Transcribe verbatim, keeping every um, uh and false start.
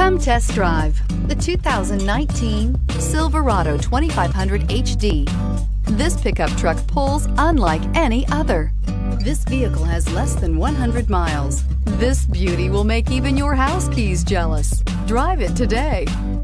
Come test drive the two thousand nineteen Silverado twenty-five hundred H D. This pickup truck pulls unlike any other. This vehicle has less than one hundred miles. This beauty will make even your house keys jealous. Drive it today.